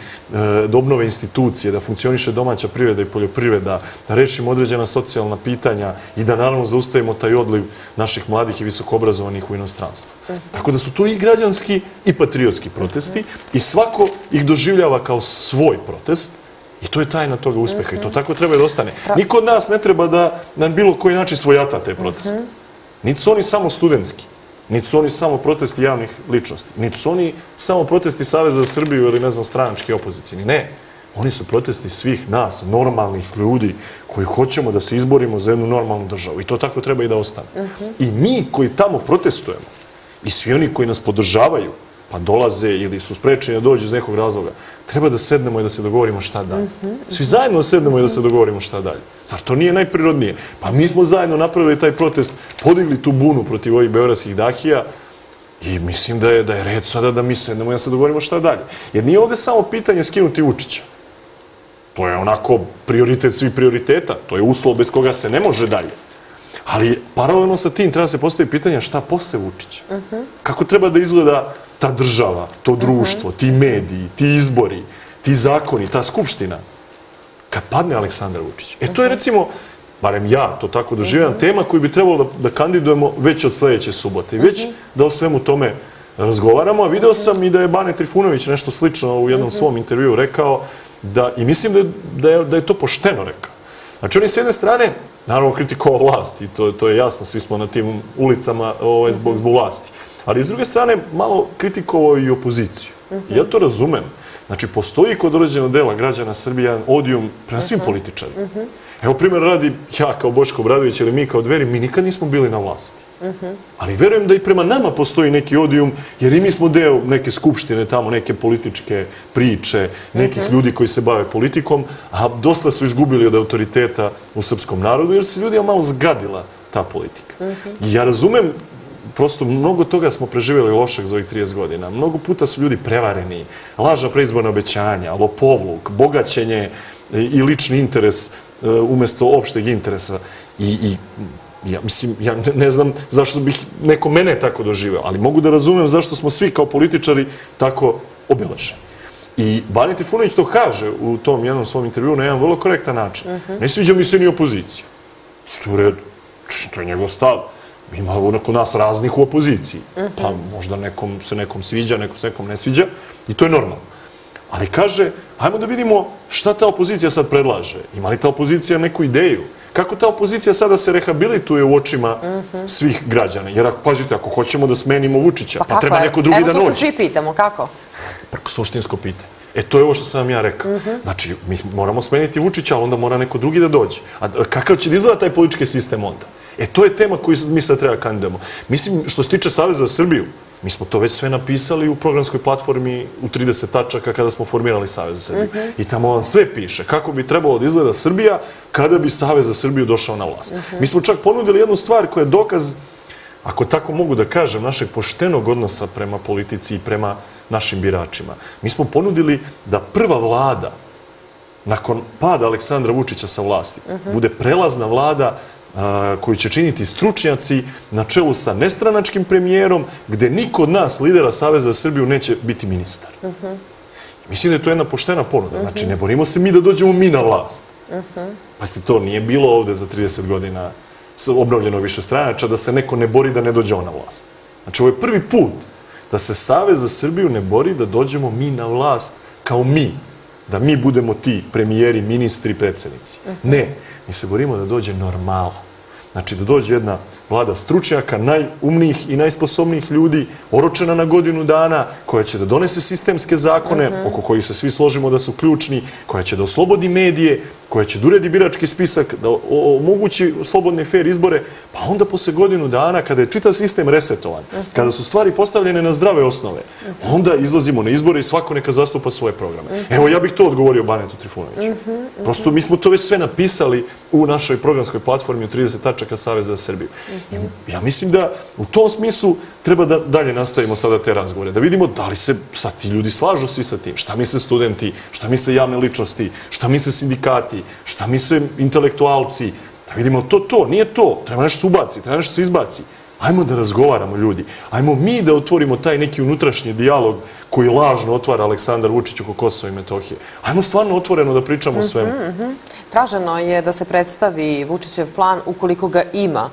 obnove institucije, da funkcioniše domaća privreda i poljoprivreda, da rešimo određena socijalna pitanja i da naravno zaustavimo taj odliv naših mladih i visokoobrazovanih u inostranstvo. Tako da su to i građanski i patriotski protesti i svako ih doživljava kao svoj protest. I to je tajna toga uspeha i to tako treba da ostane. Niko od nas ne treba da na bilo koji način svojata te proteste. Niti su oni samo studentski, niti su oni samo protesti javnih ličnosti, niti su oni samo protesti Saveza za Srbiju ili, ne znam, stranački opozicijni. Ne. Oni su protesti svih nas, normalnih ljudi koji hoćemo da se izborimo za jednu normalnu državu. I to tako treba i da ostane. I mi koji tamo protestujemo i svi oni koji nas podržavaju, pa dolaze ili su sprečeni da dođu iz nekog razloga, treba da sednemo i da se dogovorimo šta dalje. Svi zajedno sednemo i da se dogovorimo šta dalje. Zar to nije najprirodnije? Pa mi smo zajedno napravili taj protest, podigli tu bunu protiv ovih beogradskih dahija i mislim da je red sada da mi sednemo i da se dogovorimo šta dalje. Jer nije ovde samo pitanje skinuti Vučića. To je onako prioritet svih prioriteta. To je uslov bez koga se ne može dalje. Ali paralelno sa tim treba se postaviti pitanje šta posle Vučića. Kako treba da izgleda ta država, to društvo, ti mediji, ti izbori, ti zakoni, ta skupština, kad padne Aleksandar Vučić. To je, recimo, barem ja to tako doživljam, tema koju bi trebalo da kandidujemo već od sledeće subote. Već da o svemu tome razgovaramo. A video sam i da je Bane Trifunović nešto slično u jednom svom intervjuu rekao i mislim da je to pošteno rekao. Znači, on je s jedne strane, naravno, kritikovao vlast i to je jasno, svi smo na tim ulicama zbog vlasti. Ali s druge strane, malo kritikovao i opoziciju. Ja to razumem. Znači, postoji kod određenog dela građana Srbije odijum prema svim političarima. Evo, primjer radi, ja kao Boško Obradović ili mi kao Dveri, mi nikad nismo bili na vlasti. Ali verujem da i prema nama postoji neki odijum, jer i mi smo deo neke skupštine tamo, neke političke priče, nekih ljudi koji se bave politikom, a dosta su izgubili od autoriteta u srpskom narodu, jer se ljudima malo zgadila ta politika. I ja razumem, prosto mnogo toga smo preživjeli lošeg za ovih 30 godina. Mnogo puta su ljudi prevareni, lažna predizborna obećanja, lopovluk, bogaćenje i lični interes umjesto opšteg interesa. Ja mislim, ja ne znam zašto bih neko mene tako doživeo, ali mogu da razumem zašto smo svi kao političari tako obeleženi. I Bane Trifunović to kaže u tom jednom svom intervjuu na jedan vrlo korektan način. Ne sviđa mi se ni opozicija. Što je u redu. To je njegov stav. Ima kod nas raznih u opoziciji. Pa možda se nekom sviđa, nekom se nekom ne sviđa. I to je normalno. Ali kaže, hajmo da vidimo šta ta opozicija sad predlaže. Ima li ta opozicija neku ideju? Kako ta opozicija sada se rehabilituje u očima svih građana? Jer, pazite, ako hoćemo da smenimo Vučića, pa treba neko drugi da dođe. Evo to se svi pitamo, kako? Preko suštinsko pitanje. To je ovo što sam vam ja rekao. Znači, mi moramo smeniti Vučića, ali onda mora neko drugi da dođe. A kakav će da izgleda taj politički sistem onda? To je tema koju mi sad treba kandidujemo. Mislim, što se tiče Saveza za Srbiju, mi smo to već sve napisali u programskoj platformi u 30 tačaka kada smo formirali Savez za Srbiju. I tamo vam sve piše kako bi trebalo da izgleda Srbija kada bi Savez za Srbiju došao na vlast. Mi smo čak ponudili jednu stvar koja je dokaz, ako tako mogu da kažem, našeg poštenog odnosa prema politici i prema našim biračima. Mi smo ponudili da prva vlada, nakon pada Aleksandra Vučića sa vlasti, bude prelazna vlada koju će činiti stručnjaci na čelu sa nestranačkim premijerom, gde niko od nas, lidera Saveza za Srbiju, neće biti ministar. Mislim da je to jedna poštena ponuda. Znači, ne borimo se mi da dođemo mi na vlast. Pazite, to nije bilo ovde za 30 godina obnovljeno višestranača, da se neko ne bori da ne dođe on na vlast. Znači, ovo je prvi put da se Savez za Srbiju ne bori da dođemo mi na vlast kao mi. Da mi budemo ti premijeri, ministri, predsjednici. Ne, mi se borimo da dođe normala. Znači, da dođe jedna vlada stručnjaka, najumnijih i najsposobnijih ljudi, oročena na godinu dana, koja će da donese sistemske zakone, oko kojih se svi složimo da su ključni, koja će da oslobodi medije, koja će da uredi birački spisak, da omogući slobodne i fair izbore, pa onda posle godinu dana, kada je čitav sistem resetovan, kada su stvari postavljene na zdrave osnove, onda izlazimo na izbore i svako neka zastupa svoje programe. Evo, ja bih to odgovorio Banetu Trifunoviću. Prosto, mi smo to već sve napisali u našoj programskoj platformi u 30 tačaka Saveza za Srbiju. Ja mislim da u tom smislu treba da dalje nastavimo sada te razgovore, da vidimo da li se sad ti ljudi slažu svi sa tim, šta misle studenti, šta misle javne ličnosti, šta misle sindikati, šta misle intelektualci, da vidimo to, nije to, treba nešto se ubaci, treba nešto se izbaci. Ajmo da razgovaramo, ljudi. Ajmo mi da otvorimo taj neki unutrašnji dijalog koji lažno otvara Aleksandar Vučić oko Kosova i Metohije. Ajmo stvarno otvoreno da pričamo o svemu. Traženo je da se predstavi Vučićev plan ukoliko ga ima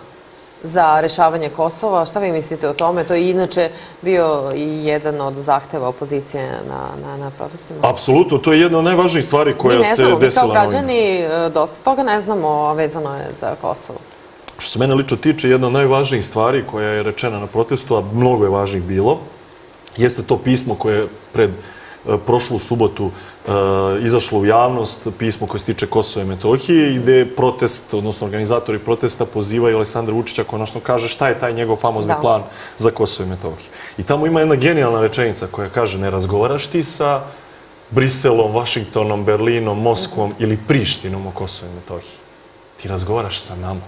za rešavanje Kosova. Šta vi mislite o tome? To je inače bio i jedan od zahteva opozicije na protestima. Apsolutno, to je jedna od najvažnijih stvari koja se desila na ovim. Mi kao građani dosta toga ne znamo, vezano je za Kosovo. Što se mene lično tiče, jedna od najvažnijih stvari koja je rečena na protestu, a mnogo je važnijih bilo, jeste to pismo koje je pred prošlu subotu izašlo u javnost, pismo koje se tiče Kosova i Metohije, i gde protest, odnosno organizatori protesta pozivaju Aleksandra Vučića konačno kaže šta je taj njegov famozni plan za Kosovo i Metohiju. I tamo ima jedna genijalna rečenica koja kaže ne razgovaraš ti sa Briselom, Vašingtonom, Berlinom, Moskvom ili Prištinom o Kosovo i Metohiji. Ti razgovaraš sa nama,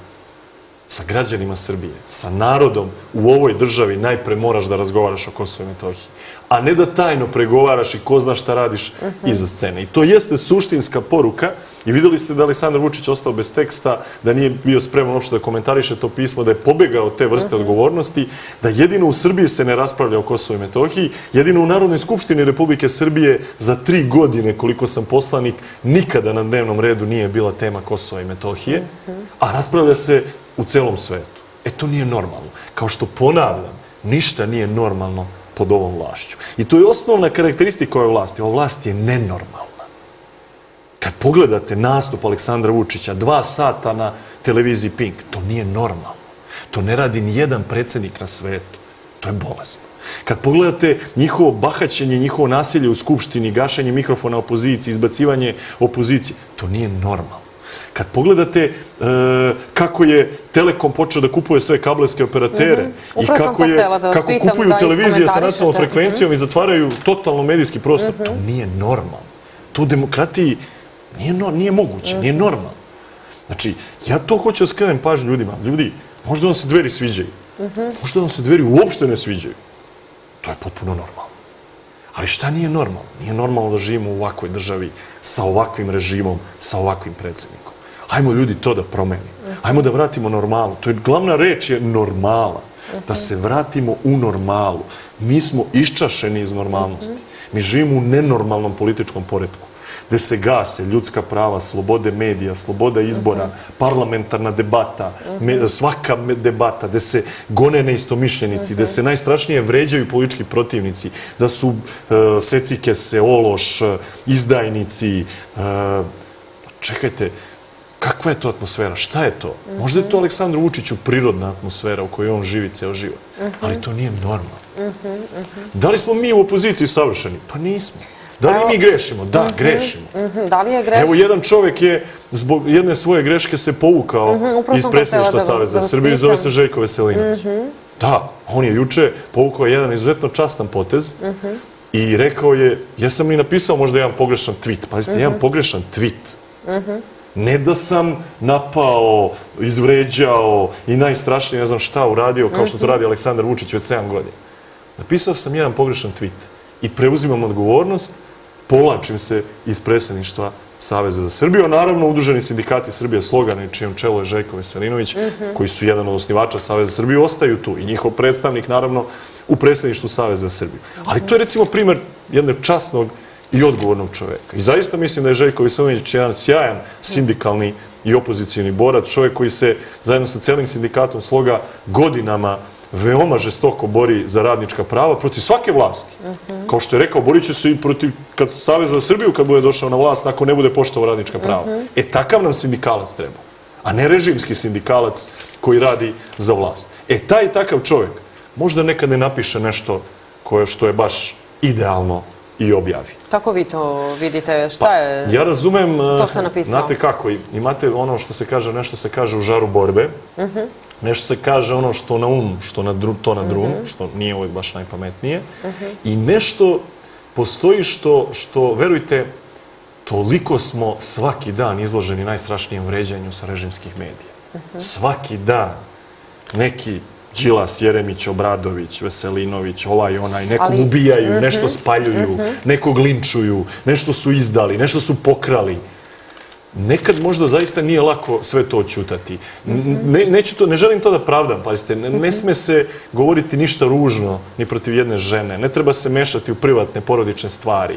sa građanima Srbije, sa narodom u ovoj državi. Najpre moraš da razgovaraš o Kosovo i Metohiji, a ne da tajno pregovaraš i ko zna šta radiš iza scene. I to jeste suštinska poruka. I videli ste da Aleksandar Vučić ostao bez teksta, da nije bio spreman uopšte da komentariše to pismo, da je pobegao od te vrste odgovornosti, da jedino u Srbiji se ne raspravlja o Kosovo i Metohiji, jedino u Narodnoj skupštini Republike Srbije za 3 godine, koliko sam poslanik, nikada na dnevnom redu nije bila tema Kosova i Metohije, a raspravlja se u celom svetu. To nije normalno. Kao što ponavljam, ništa nije normalno pod ovom vlašću. I to je osnovna karakteristika ove vlasti. Ova vlast je nenormalna. Kad pogledate nastup Aleksandra Vučića 2 sata na televiziji Pink, to nije normalno. To ne radi ni jedan predsjednik na svetu. To je bolesno. Kad pogledate njihovo bahaćenje, njihovo nasilje u Skupštini, gašenje mikrofona opoziciji, izbacivanje opozicije, to nije normalno. Kad pogledate kako je Telekom počeo da kupuje sve kablovske operatere i kako kupuju televizije sa nacionalnom frekvencijom i zatvaraju totalno medijski prostor, to nije normalno. To u demokratiji nije moguće, nije normalno. Znači, ja to hoću da skrenem pažnju ljudima. Ljudi, možda vam se Dveri sviđaju, možda vam se Dveri uopšte ne sviđaju. To je potpuno normalno. Ali šta nije normalno? Nije normalno da živimo u ovakvoj državi sa ovakvim režimom, sa ovakvim predsjednikom. Hajmo ljudi to da promenimo. Hajmo da vratimo normalu. To je glavna reč je normala. Da se vratimo u normalu. Mi smo iščašeni iz normalnosti. Mi živimo u nenormalnom političkom poretku, gde se gase ljudska prava, slobode medija, sloboda izbora, parlamentarna debata, svaka debata, gde se gone neistomišljenici, gde se najstrašnije vređaju politički protivnici, da su secikese, ološ, izdajnici. Čekajte, kakva je to atmosfera? Šta je to? Možda je to Aleksandru Vučiću prirodna atmosfera u kojoj on živi ceo život, ali to nije normalno. Da li smo mi u opoziciji savršeni? Pa nismo. Da li mi grešimo? Da, grešimo. Da li je grešimo? Evo, jedan čovek je zbog jedne svoje greške se povukao iz predsjedništva Saveza Srbije, zove se Željko Veselinović. Da, on je juče povukao jedan izuzetno častan potez i rekao je, jesam li napisao možda jedan pogrešan tweet? Pazite, jedan pogrešan tweet. Ne da sam napao, izvređao i najstrašnije ne znam šta uradio, kao što to radi Aleksandar Vučić već 7 godina. Napisao sam jedan pogrešan tweet i preuzimam odgovornost, povlačim se iz predsjedništva Saveza za Srbiju, a naravno Udruženi sindikati Srbije, Slogan, čijem čelu je Željko Veselinović, koji su jedan od osnivača Saveza za Srbiju, ostaju tu i njihov predstavnik naravno u predsjedništvu Saveza za Srbiju. Ali to je recimo primjer jednog časnog i odgovornog čovjeka. I zaista mislim da je Željko Veselinović jedan sjajan sindikalni i opozicijni borac, čovjek koji se zajedno sa cijelim sindikatom Sloga godinama veoma žestoko bori za radnička prava protiv svake vlasti. Kao što je rekao, borit će se i protiv Savez za Srbiju kad bude došao na vlast ako ne bude poštovao radnička prava. Takav nam sindikalac treba, a ne režimski sindikalac koji radi za vlast. Taj i takav čovjek možda nekad ne napiše nešto što je baš idealno i objavi. Kako vi to vidite? Šta je ja razumem, to što je napisao? Znate kako, imate ono što se kaže, nešto se kaže u žaru borbe, nešto se kaže ono što na um, to na drum, što nije uvijek baš najpametnije. I nešto postoji što, verujte, toliko smo svaki dan izloženi najstrašnijem vređanju sa režimskih medija. Svaki dan neki Đilas, Jeremić, Obradović, Veselinović, ovaj onaj, nekog ubijaju, nešto spaljuju, nekog linčuju, nešto su izdali, nešto su pokrali. Nekad možda zaista nije lako sve to odćutati. Ne želim to da pravdam, pazite, ne sme se govoriti ništa ružno ni protiv jedne žene, ne treba se mešati u privatne porodične stvari,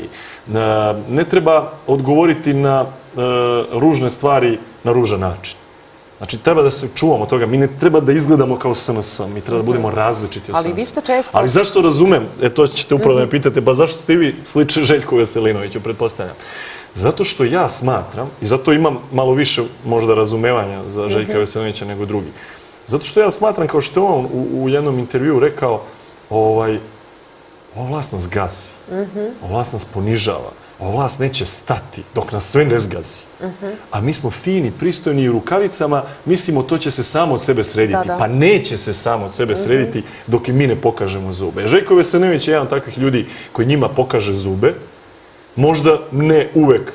ne treba odgovoriti na ružne stvari na ružan način. Znači, treba da se čuvamo toga. Mi ne treba da izgledamo kao SNS, mi treba da budemo različiti od SNS. Ali vi ste često... Ali zašto razumem, to ćete upravo da me pitate, pa zašto ste vi slični Željku Veselinoviću, pretpostavljam? Zato što ja smatram, i zato imam malo više možda razumevanja za Željka Veselinovića nego drugi, zato što ja smatram, kao što je on u jednom intervjuu rekao, ova vlast nas gasi, ova vlast nas ponižava, ova vlast neće stati dok nas sve ne zgazi. A mi smo fini, pristojni i u rukavicama, mislimo to će se samo od sebe srediti. Pa neće se samo od sebe srediti dok i mi ne pokažemo zube. Željko Veselinović je jedan od takvih ljudi koji njima pokaže zube, možda ne uvek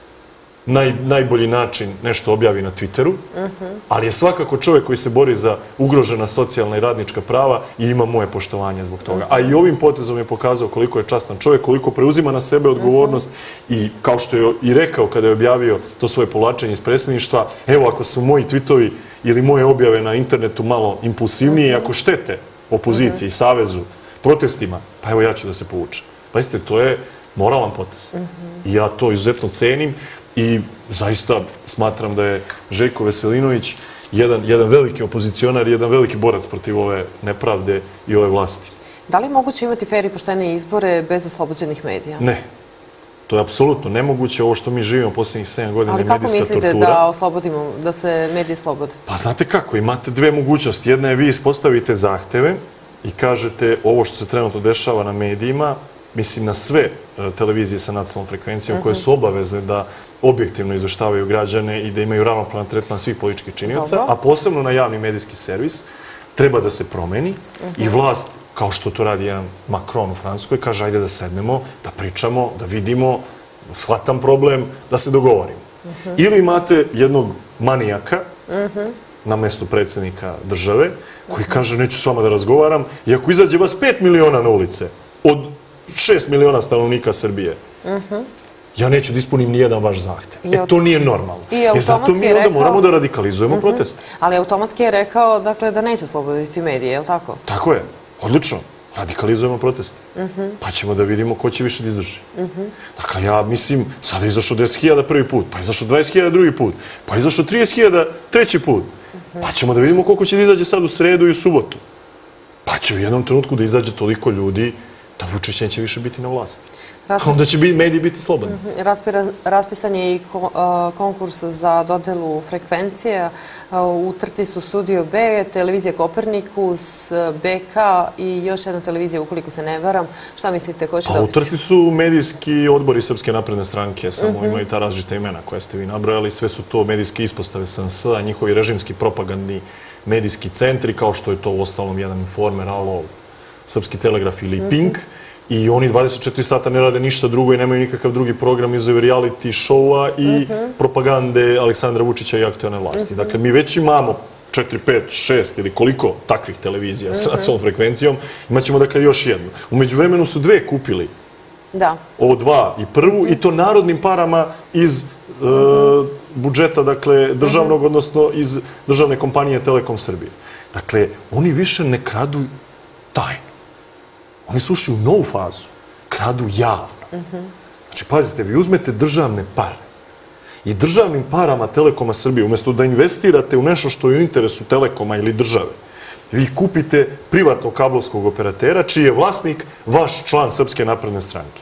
najbolji način nešto objavi na Twitteru, ali je svakako čovjek koji se bori za ugrožena socijalna i radnička prava i ima moje poštovanje zbog toga. A i ovim potezom je pokazao koliko je častan čovjek, koliko preuzima na sebe odgovornost i kao što je i rekao kada je objavio to svoje povlačenje iz predsjedništva, evo ako su moji tweetovi ili moje objave na internetu malo impulsivnije i ako štete opoziciji, savezu, protestima, pa evo ja ću da se povučem. Pazite, to je moralan potez. I ja to izuzetno cenim i zaista smatram da je Željko Veselinović jedan veliki opozicionar i jedan veliki borac protiv ove nepravde i ove vlasti. Da li je moguće imati fer i poštene izbore bez oslobođenih medija? Ne. To je apsolutno nemoguće. Ovo što mi živimo posljednjih 7 godina je medijska tortura. Ali kako mislite da oslobodimo, da se mediji slobode? Pa znate kako, imate dve mogućnosti. Jedna je vi ispostavite zahteve i kažete ovo što se trenutno dešava na medijima, mislim na sve televizije sa nacionalnom frekvencijom koje su obavezne da objektivno izveštavaju građane i da imaju ravnopravan tretman svih političkih činioca, a posebno na javni medijski servis, treba da se promeni i vlast, kao što to radi jedan Macron u Francuskoj, kaže ajde da sednemo, da pričamo, da vidimo, shvatam problem, da se dogovorimo. Ili imate jednog manijaka na mestu predsjednika države koji kaže neću s vama da razgovaram i ako izađe vas 5 miliona na ulice od 6 miliona stanovnika Srbije, ja neću da ispunim nijedan vaš zahtev. To nije normalno. Zato mi onda moramo da radikalizujemo proteste. Ali automatski je rekao da neće osloboditi medije, je li tako? Tako je. Odlično. Radikalizujemo proteste. Pa ćemo da vidimo ko će više da izdrži. Dakle, ja mislim, sada je izašao 10.000 prvi put, pa je izašao 20.000 drugi put, pa je izašao 30.000 treći put. Pa ćemo da vidimo koliko će da izađe sad u sredu i u subotu. Pa će u jednom trenutku da izađe toliko ljudi da Vučić neće više biti na vlasti. Onda će mediji biti slobodni. Raspisan je i konkurs za dodelu frekvencije. U trci su Studio B, televizija Kopernikus, BK i još jedna televizija, ukoliko se ne varam. Šta mislite, ko će dobiti? U trci su medijski odbori Srpske napredne stranke, samo imaju ta različita imena koja ste vi nabrojali. Sve su to medijske ispostave SNS, a njihovi režimski propagandni medijski centri, kao što je to u ostalom jedan Informer, Alo, Srpski telegraf ili Pink. I oni 24 sata ne rade ništa drugo i nemaju nikakav drugi program izuzev reality showa i propagande Aleksandra Vučića i aktualne vlasti. Dakle, mi već imamo 4, 5, 6 ili koliko takvih televizija sa nacionalnom frekvencijom. Imaćemo, dakle, još jednu. Umeđu vremenu su dve kupili ovo dva i prvu, i to narodnim parama iz budžeta, dakle, državnog, odnosno iz državne kompanije Telekom Srbije. Dakle, oni više ne kradu tajno. Oni su ušli u novu fazu. Kradu javno. Znači, pazite, vi uzmete državne pare i državnim parama Telekoma Srbije, umjesto da investirate u nešto što je u interesu Telekoma ili države, vi kupite privatnog kablovskog operatera, čiji je vlasnik vaš član Srpske napredne stranke.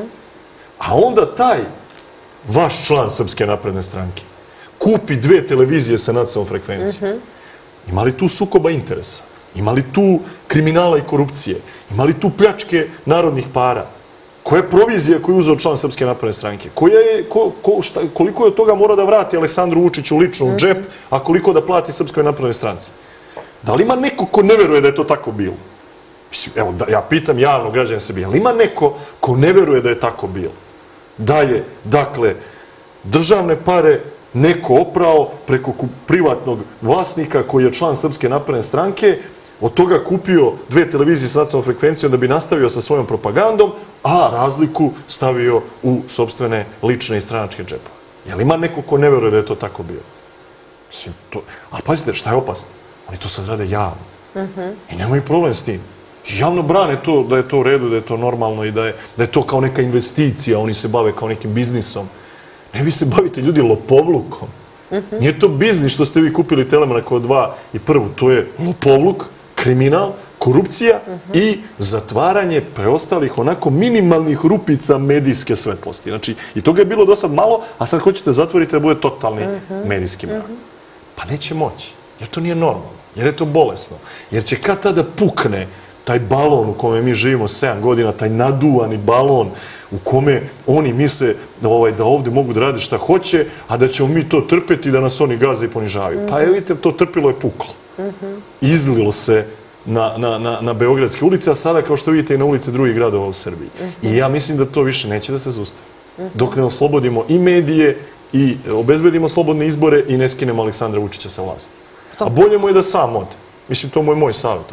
A onda taj vaš član Srpske napredne stranke kupi 2 televizije sa nacionalnom frekvencijom. Ima li tu sukoba interesa? Ima li tu kriminala i korupcije? Ima li tu pljačke narodnih para? Koja je provizija koju je uzeo član Srpske napredne stranke? Koliko je od toga mora da vrati Aleksandru Vučiću lično u džep, a koliko da plati Srpskoj naprednoj stranci? Da li ima neko ko ne veruje da je to tako bilo? Evo, ja pitam javno građane Srbije, ali ima neko ko ne veruje da je tako bilo? Da je, dakle, državne pare neko oprao preko privatnog vlasnika koji je član Srpske napredne stranke, od toga kupio 2 televizije sa nacionalnom frekvencijom da bi nastavio sa svojom propagandom, a razliku stavio u sopstvene lične i stranačke džepove. Jel ima neko ko ne veruje da je to tako bilo? Mislim, to... Ali pazite, šta je opasno? Oni to sad rade javno. I nemaju problem s tim. I javno brane to, da je to u redu, da je to normalno i da je to kao neka investicija, oni se bave kao nekim biznisom. Ne, vi se bavite, ljudi, lopovlukom. Nije to biznis što ste vi kupili Telemark od 2 i prvu. To je lopovluk, kriminal, korupcija i zatvaranje preostalih onako minimalnih rupica medijske svetlosti. Znači, i toga je bilo do sad malo, a sad hoćete zatvoriti da bude totalni medijski mrak. Pa neće moći, jer to nije normalno, jer je to bolesno. Jer će kad tada pukne taj balon u kome mi živimo 7 godina, taj naduvani balon u kome oni misle da ovdje mogu da rade šta hoće, a da ćemo mi to trpeti i da nas oni gaze i ponižavaju. Pa vidite, to trpilo je puklo. Izlilo se na beogradske ulice, a sada, kao što vidite, i na ulice drugih gradova u Srbiji. I ja mislim da to više neće da se zaustavi. Dok ne oslobodimo i medije i obezbedimo slobodne izbore i ne skinemo Aleksandra Vučića sa vlasti. A bolje mu je da sam ode. Mislim, to mu je moj savjet.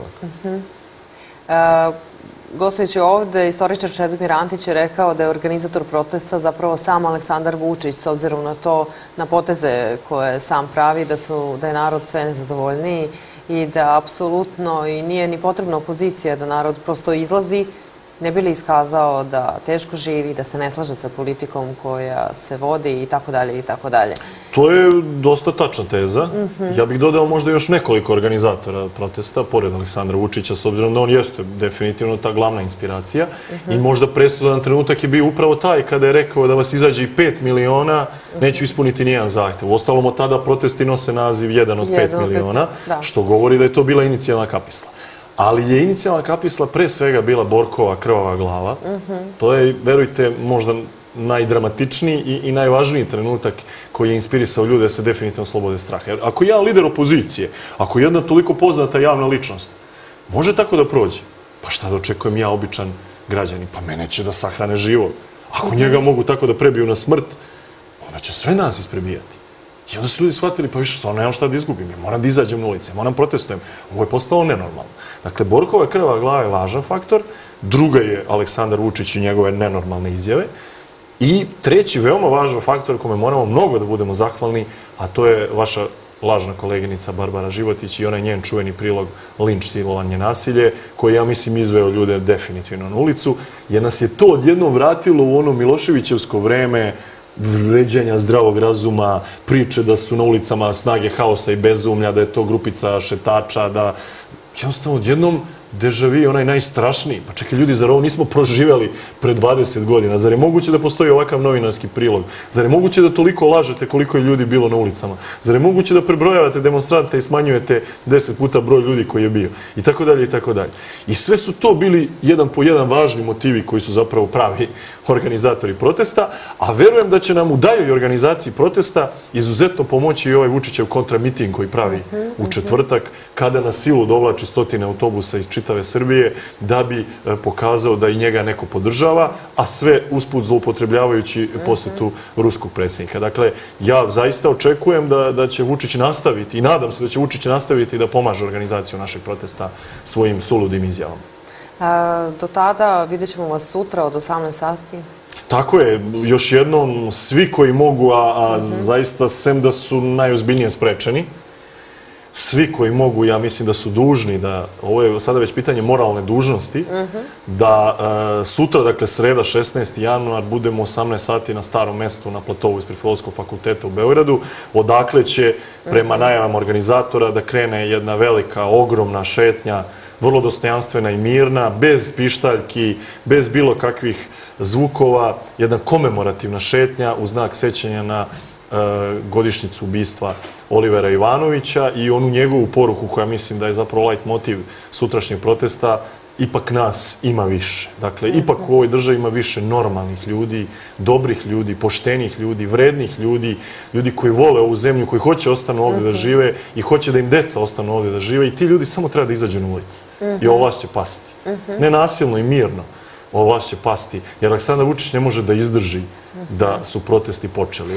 Gostujući ovde, istoričar Čedomir Antić je rekao da je organizator protesta zapravo sam Aleksandar Vučić, s obzirom na to, na poteze koje sam pravi, da je narod sve nezadovoljniji i da apsolutno i nije ni potrebna opozicija, da narod prosto izlazi, ne bi li iskazao da teško živi, da se ne slaže sa politikom koja se vodi i tako dalje i tako dalje. To je dosta tačna teza. Ja bih dodao možda još nekoliko organizatora protesta, pored Aleksandra Vučića, s obzirom da on jeste definitivno ta glavna inspiracija. I možda presudan trenutak je bio upravo taj kada je rekao da vas izađe i 5 miliona, neću ispuniti nijedan zahtev. Uostalom, od tada protesti nose naziv 1 od 5 miliona, što govori da je to bila inicijalna kapisla. Ali je inicijalna kapisla pre svega bila Borkova krvava glava. To je, verujte, možda najdramatičniji i najvažniji trenutak koji je inspirisao ljude da se definitivno slobode straha. Jer ako jedan lider opozicije, ako jedna toliko poznata javna ličnost može tako da prođe, pa šta da očekujem ja, običan građanin? Pa mene će da sahrane živo. Ako njega mogu tako da prebiju na smrt, onda će sve nas isprebijati. I onda su ljudi shvatili, pa više, stvarno nemam šta da izgubim, ja moram da izađem na ulice, moram protestujem. Ovo je postalo nenormalno. Dakle, Borkova krvava glava je važan faktor, druga je Aleksandar Vučić i njegove nenormalne izjave, i treći veoma važan faktor kome moramo mnogo da budemo zahvalni, a to je vaša lažna koleginica Barbara Životić i onaj njen čuveni prilog linč, silovanje, nasilje, koji, ja mislim, izveo ljude definitivno na ulicu, jer nas je to odjednom vratilo u ono Miloševićevsko vreme vređanja zdravog razuma, priče da su na ulicama snage haosa i bezumlja, da je to grupica šetača, da jednostavno odjednom dežavi onaj najstrašniji. Pa čekaj, ljudi, zar ovo nismo proživjeli pred 20 godina? Zar je moguće da postoji ovakav novinarski prilog? Zar je moguće da toliko lažete koliko je ljudi bilo na ulicama? Zar je moguće da prebrojavate demonstrante i smanjujete 10 puta broj ljudi koji je bio? I tako dalje, i tako dalje. I sve su to bili jedan po jedan važni motivi koji su zapravo pravi organizatori protesta, a verujem da će nam u daljoj organizaciji protesta izuzetno pomoći i ovaj Vučićev kontramiting koji pravi u četvrtak, kada na silu dovlači stotine autobusa iz čitave Srbije da bi pokazao da i njega neko podržava, a sve usput zloupotrebljavajući posetu ruskog predsjednika. Dakle, ja zaista očekujem da će Vučić nastaviti i nadam se da će Vučić nastaviti da pomaže organizaciju našeg protesta svojim suludim izjavama. Do tada vidjet ćemo vas sutra od 18 sati. Tako je, još jednom, svi koji mogu, a zaista sem da su najozbiljnije sprečeni, svi koji mogu, ja mislim da su dužni, da, ovo je sada već pitanje moralne dužnosti, da sutra, dakle sreda 16. januar, budemo 18 sati na Starom mestu na platovu ispred Filozofskog fakulteta u Beogradu, odakle će prema najavama organizatora da krene jedna velika, ogromna šetnja, vrlo dostojanstvena i mirna, bez pištaljki, bez bilo kakvih zvukova, jedna komemorativna šetnja u znak sećanja na godišnjicu ubistva Olivera Ivanovića i onu njegovu poruku koja mislim da je zapravo light motiv sutrašnjeg protesta, ipak nas ima više. Dakle, ipak u ovoj državi ima više normalnih ljudi, dobrih ljudi, poštenih ljudi, vrednih ljudi, ljudi koji vole ovu zemlju, koji hoće ostanu ovdje da žive i hoće da im deca ostanu ovdje da žive i ti ljudi samo treba da izađu na ulici i ova vlast će pasti. Ne nasilno i mirno, ova vlast će pasti, jer Aleksandar Vučić ne može da izdrži da su protesti počeli.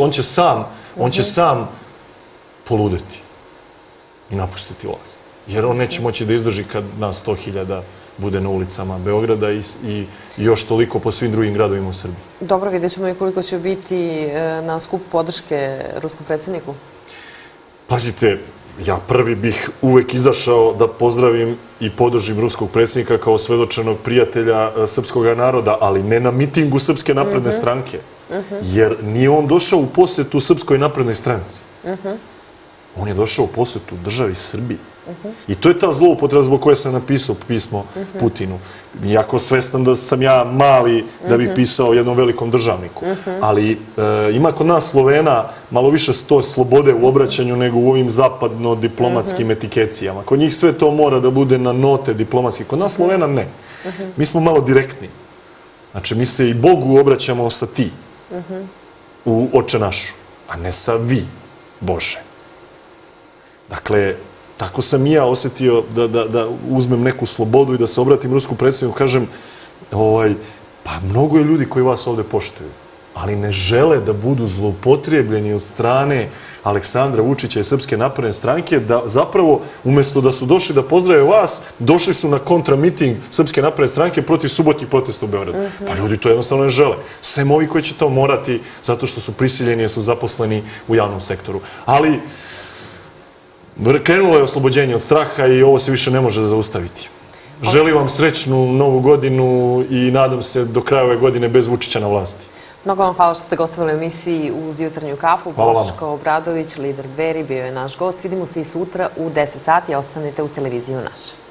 On će sam poludeti i napustiti vlast. Jer on neće moći da izdrži kad nas 100.000 bude na ulicama Beograda i još toliko po svim drugim gradovima u Srbiji. Dobro, vidjet ćemo i koliko će biti na skupu podrške ruskom predsjedniku. Pazite, ja prvi bih uvek izašao da pozdravim i podržim ruskog predsjednika kao svedočenog prijatelja srpskog naroda, ali ne na mitingu Srpske napredne stranke. Jer nije on došao u posjetu Srpskoj naprednoj stranci. On je došao u posjetu državi Srbiji. I to je ta zloupotreba zbog koje sam napisao pismo Putinu. Iako svestan da sam ja mali da bih pisao jednom velikom državniku. Ali ima kod nas Slovena malo više slobode u obraćanju nego u ovim zapadno-diplomatskim etikecijama. Kod njih sve to mora da bude na note diplomatske. Kod nas Slovena ne. Mi smo malo direktni. Znači, mi se i Bogu obraćamo sa ti u oče našu, a ne sa vi, Bože. Dakle, tako sam i ja osjetio da uzmem neku slobodu i da se obratim ruskom predsjedniku, kažem, pa mnogo je ljudi koji vas ovdje poštuju, ali ne žele da budu zloupotrijebljeni od strane Aleksandra Vučića i Srpske napredne stranke, da zapravo, umjesto da su došli da pozdrave vas, došli su na kontramiting Srpske napredne stranke protiv subotnjih protesta u Beogradu. Pa ljudi to jednostavno ne žele. Sem ovi koji će to morati zato što su prisiljeni jer su zaposleni u javnom sektoru. Ali krenulo je oslobođenje od straha i ovo se više ne može zaustaviti. Želim vam srećnu novu godinu i nadam se do kraja ove godine bez Vučića na vlasti. Mnogo vam hvala što ste gostovali u emisiji Uz jutarnju kafu. Boško Obradović, lider Dveri, bio je naš gost. Vidimo se i sutra u 10 sati, a ostanite uz televiziju naše.